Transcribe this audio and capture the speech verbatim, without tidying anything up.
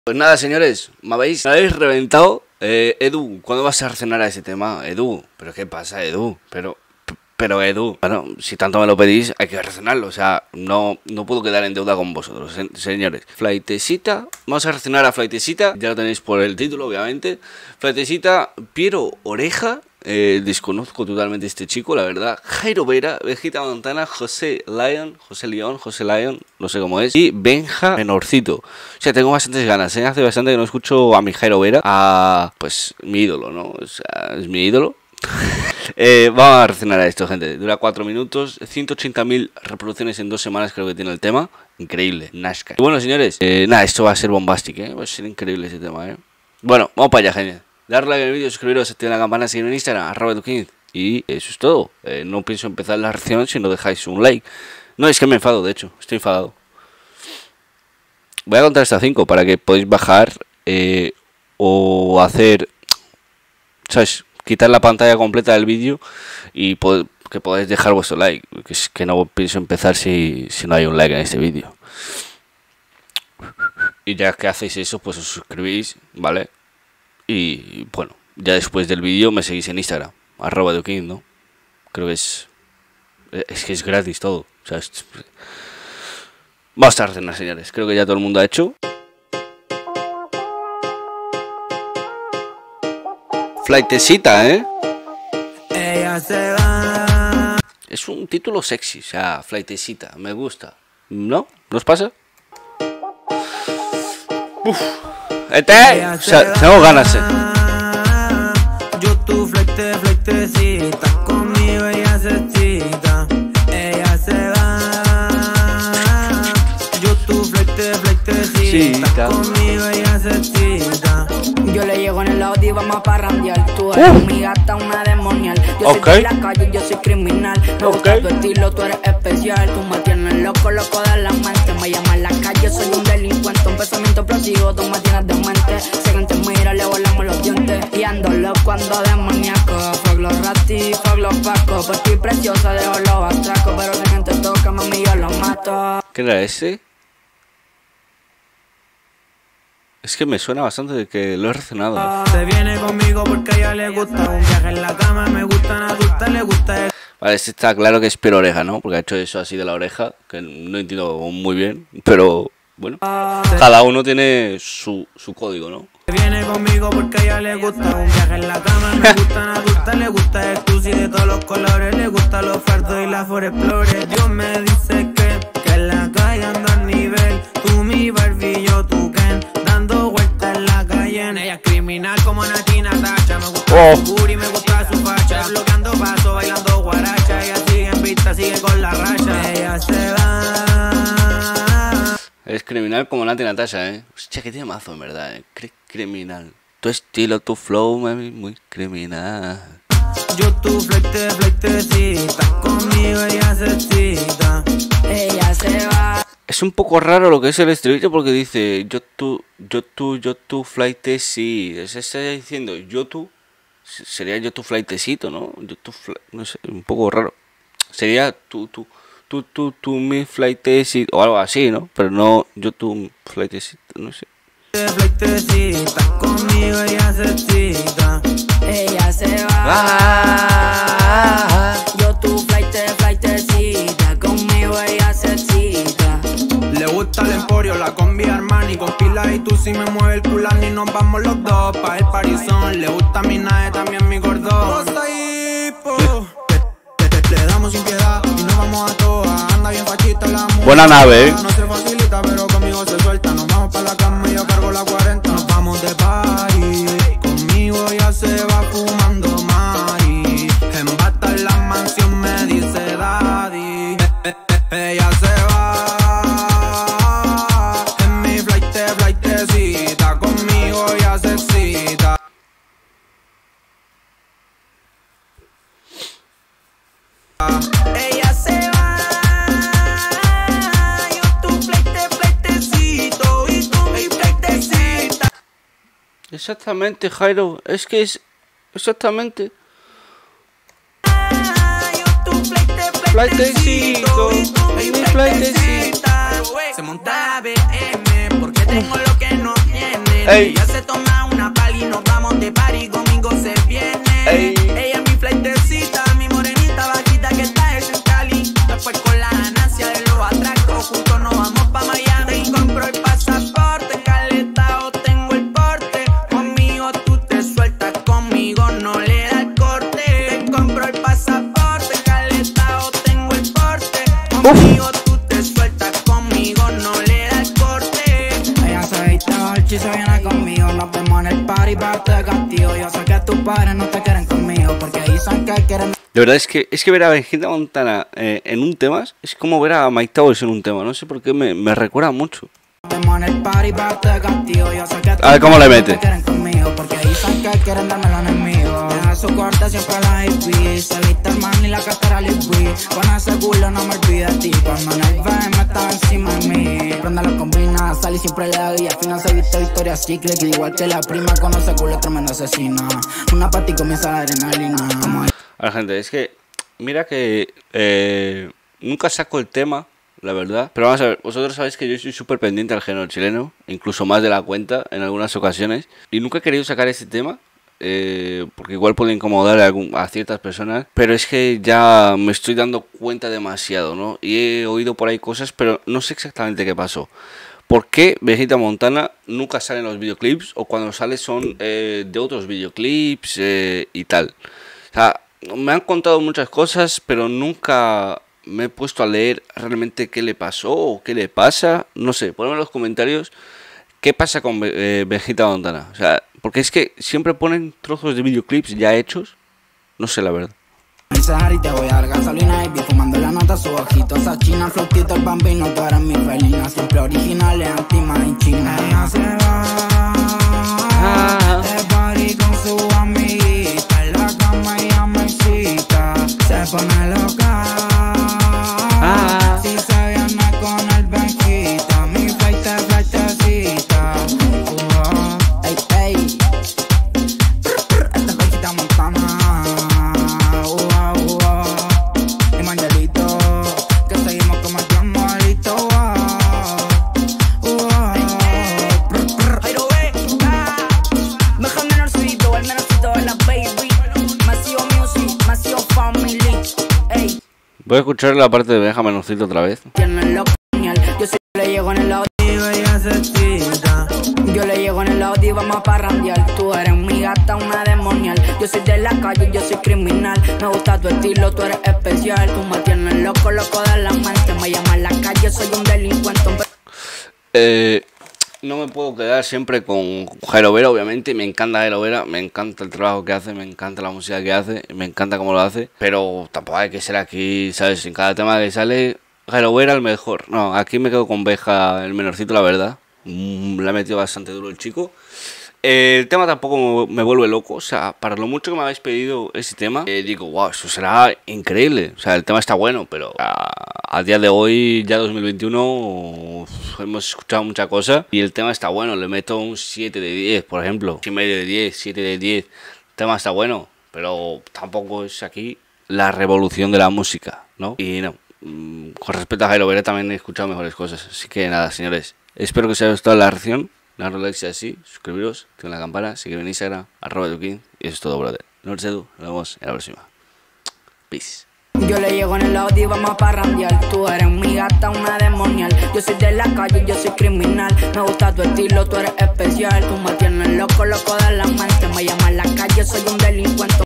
Pues nada, señores, me habéis, me habéis reventado. eh, Edu, ¿cuándo vas a reaccionar a ese tema? Edu, ¿pero qué pasa, Edu? Pero, pero Edu, bueno, si tanto me lo pedís, hay que reaccionarlo. O sea, no, no puedo quedar en deuda con vosotros, se señores. Flightesita, vamos a reaccionar a Flightesita. Ya lo tenéis por el título, obviamente. Flightesita, Piero Oreja. Eh, desconozco totalmente a este chico, la verdad. Jairo Vera, Vegeta Montana, José Lion, José León, José Lion, no sé cómo es. Y Benja Menorcito. O sea, tengo bastantes ganas, ¿eh? Hace bastante que no escucho a mi Jairo Vera, a, pues, mi ídolo, ¿no? O sea, es mi ídolo. eh, vamos a reaccionar a esto, gente. Dura cuatro minutos, ciento ochenta mil reproducciones en dos semanas creo que tiene el tema. Increíble, Nazca. Y bueno, señores, eh, nada, esto va a ser bombástico, ¿eh? Va a ser increíble ese tema, ¿eh? Bueno, vamos para allá, genial. Darle like al vídeo, suscribiros, activar la campana, seguirme en Instagram, arroba eduquinz. Y eso es todo. Eh, no pienso empezar la reacción si no dejáis un like. No, es que me enfado, de hecho, estoy enfadado. Voy a contar hasta cinco para que podáis bajar eh, o hacer, ¿sabes? Quitar la pantalla completa del vídeo y pod que podáis dejar vuestro like. Que es que no pienso empezar si, si no hay un like en este vídeo. Y ya que hacéis eso, pues os suscribís, ¿vale? Y bueno, ya después del vídeo me seguís en Instagram, arroba eduquinz, ¿no? Creo que es... Es que es gratis todo. O sea, es... Vamos a reaccionar, señores. Creo que ya todo el mundo ha hecho. Flightesita, ¿eh? Ella se va. Es un título sexy, o sea, Flightesita. Me gusta. ¿No? ¿No os pasa? Uf. Este, o sea, tengo ganas, eh. Yo tu flecte, flectecita, conmigo ella se excita, ella se va. Yo tu flecte, flectecita, conmigo ella se excita. Yo le llego en el Audi y vamos a parrandear. Tú eres uh. mi gata, una demonial. Yo okay. soy de la calle, yo soy criminal. Me gusta okay. tu estilo, tú eres especial. Tú me tienes loco, loco de la mente. Me llama en la calle, soy un delincuente. Un pensamiento explosivo, tú me tienes de mente. Si alguien te mira, le volamos los dientes. Y ando loco, ando demoníaco. Fuck los ratis, fuck los pacos. Por ti preciosa, dejo los atracos. Pero si alguien te toca, mami, yo lo mato. ¿Qué era ese? Es que me suena bastante de que lo he reaccionado. Se viene conmigo porque a ella le gusta un viaje en la cama, me gustan adultas, le gusta el... Vale, este está claro que es Piero Oreja, ¿no? Porque ha hecho eso así de la oreja, que no entiendo muy bien, pero bueno, cada uno tiene su, su código, ¿no? Se viene conmigo porque a ella le gusta un viaje en la cama, me gustan adultas, le gusta el tusi de todos los colores, le gustan los fardos y las forexplores. Dios me dice que, que en la calle ando al nivel, tú mi Barbie, yo tu Ken, dando vueltas en la calle. Ella es criminal como Nati Natasha, me gusta oh. su booty, me gusta su facha, bloqueando paso, bailando guaracha, ella sigue en vista, sigue con la racha, ella se va. Es criminal como Nati Natasha, ¿eh? Hostia, que tiene mazo, en verdad, ¿eh? Cri criminal. Tu estilo, tu flow, mami, muy criminal. Yo tu flecte, flectecita, conmigo ella se excita, ella se va. Es un poco raro lo que es el estribillo porque dice yo tú, yo tú, yo tú, flightesí. Se está diciendo yo tú, sería yo tu flightecito, ¿no? Yo tu, no sé, un poco raro. Sería tú, tú, tú, tú, tú, mi flightecito o algo así, ¿no? Pero no yo tu flightecito, no sé. Flectecita, conmigo ella se excita, ella se va. Ah, yo tu flight, flightecita, conmigo ella se excita. Le gusta el Emporio, la combi Armani, con pilas y tú si me mueve el culán y nos vamos los dos pa' el parizón. Le gusta mi nave, también mi gordón. Le damos sin piedad y nos vamos a todas. Anda bien fachita la mujer. Buena nave, ¿eh? No se facilita, pero conmigo se suelta. Nos vamos pa' la cama y yo cargo la cuarenta. Nos vamos de party, conmigo ya se va fumando mari. En bata en la mansión me dice daddy. Eh, eh, eh, ella se va. En mi flight, flightecita, conmigo ya se excita. Ella se va. Yo tu flight, flightecito y tú mi flightecita. Exactamente, Jairo, es que es exactamente. Yo tu flight, Flightecito, mi flightecito. Se monta B M porque tengo lo que no tiene. viene. Ey. Ya se toma una pali y nos vamos de party, conmigo se viene. Ey. Ella es mi flightecita, mi morenita bajita que está hecha en Cali. Después con la ganancia de los atracos, juntos nos vamos pa' Miami. Te compro el pasaporte, caletao tengo el porte. Conmigo tú te sueltas, conmigo no le da el corte. Te compro el pasaporte, caletao tengo el porte. Conmigo tú te sueltas, conmigo no le da el corte. Ella se viste Dolce y se viene conmigo. Nos vemos en el party para este castigo. Yo sé que tus padres no te quieren conmigo porque dicen que quieren. De verdad es que es que ver a Vegeta Montana eh, en un tema es como ver a Mike Towers en un tema. No sé por qué me, me recuerda mucho. Nos vemos en el party para este castigo. Yo sé que tus A ver cómo le mete. no te quieren conmigo porque dicen que quieren darme los enemigos. Deja su corte siempre la hippie. Se viste el man y la cartera Louis. Con ese culo no me olvido de ti. Cuando en el B M estaba encima de mí. Prende la combina, sale y siempre le da. Y al final se viste Victoria Secret. Igual que la prima con ese culo es tremenda asesina. Una pati comienza la adrenalina. Como A la gente, es que mira que eh, nunca saco el tema, la verdad. Pero vamos a ver, vosotros sabéis que yo soy súper pendiente al género chileno, incluso más de la cuenta en algunas ocasiones. Y nunca he querido sacar este tema, eh, porque igual puede incomodar a, algún, a ciertas personas. Pero es que ya me estoy dando cuenta demasiado, ¿no? Y he oído por ahí cosas, pero no sé exactamente qué pasó. ¿Por qué Vegeta Montana nunca sale en los videoclips? O cuando sale son eh, de otros videoclips eh, y tal. O sea, me han contado muchas cosas, pero nunca me he puesto a leer realmente qué le pasó o qué le pasa. No sé, ponedme en los comentarios qué pasa con eh, Vegeta Montana. O sea, porque es que siempre ponen trozos de videoclips ya hechos. No sé la verdad. y te voy a dar gasolina y vi fumando la nota su ojito. Esa china, flautito, el bambino, tú eres mi felina. Siempre originales, anti-made in China. Ella se va Ah. de party con su amiguita. En la cama ella me excita. Se pone loca Ah. si se viene con el benquita. Mi flight es flightecita. Uh, ey, ey. Esta es Vegeta Montana. Que seguimos cometiendo delito. Pero ve, Mejor menorcito, el menorcito de la baby. Masivo music, masivo family. Ey, Voy a escuchar la parte de Benja Menorcito otra vez. tienen lo genial. Yo sí le llego en el audio. y ella se excita. Yo le llego en el audio y vamos a parrandear. Tú eres mi gata, una demonial. Yo soy de la calle, yo soy criminal. Me gusta tu estilo, tú eres especial. Tú me tienes loco, loco de la mente. Me llaman en la calle, soy un delincuente. Eh, no me puedo quedar siempre con Jairo Vera, obviamente. Me encanta Jairo Vera, me encanta el trabajo que hace, me encanta la música que hace, me encanta cómo lo hace. Pero tampoco hay que ser aquí, ¿sabes? En cada tema que sale, Jairo Vera el mejor. No, aquí me quedo con Benja, el menorcito, la verdad. Mm, le ha metido bastante duro el chico. Eh, el tema tampoco me vuelve loco. O sea, para lo mucho que me habéis pedido ese tema, eh, digo, wow, eso será increíble. O sea, el tema está bueno, pero a, a día de hoy, ya dos mil veintiuno, uf, hemos escuchado mucha cosa. Y el tema está bueno, le meto un siete de diez, por ejemplo. ocho y medio de diez, siete de diez. El tema está bueno, pero tampoco es aquí la revolución de la música, ¿no? Y no, mm, con respecto a Jairo Vera también he escuchado mejores cosas. Así que nada, señores. Espero que os haya gustado la reacción. Darle like si es así, suscribiros, activen la campana, seguidme en Instagram, arroba edukin. Y eso es todo, brother. No os edu, nos vemos en la próxima. Peace. Yo le llego en el audio y vamos a parrandear. Tú eres mi gata, una demonial. Yo soy de la calle, yo soy criminal. Me gusta tu estilo, tú eres especial. Tú me tienes loco, loco de la mente. Me llaman en la calle, soy un delincuente.